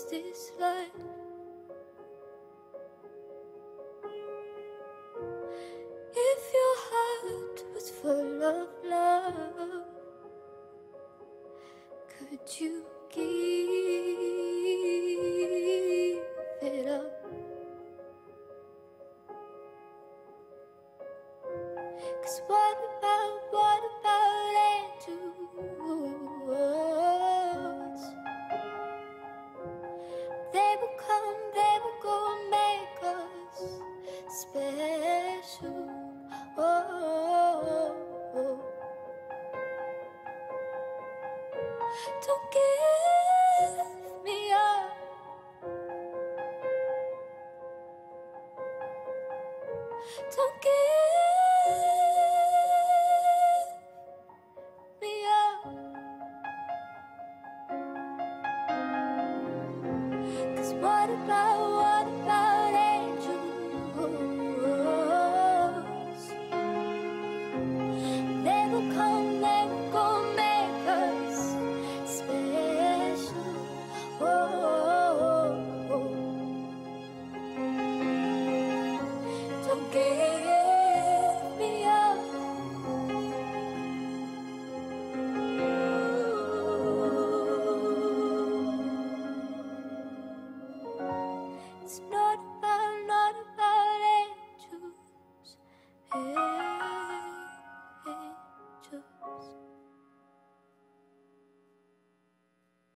is this life? If your heart was full of love, could you give it up? 'Cause what about angels? They will come, they will go, make us special. Don't give me up. Don't give me up. 'Cause what about